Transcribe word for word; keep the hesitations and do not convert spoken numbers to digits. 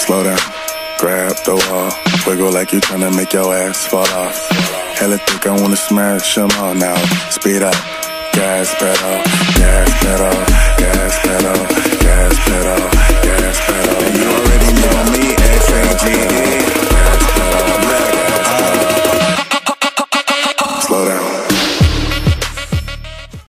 Slow down, grab the wall, wiggle like you tryna make your ass fall off. Hella think I wanna smash them all now. Speed up, gas pedal, gas pedal, gas pedal.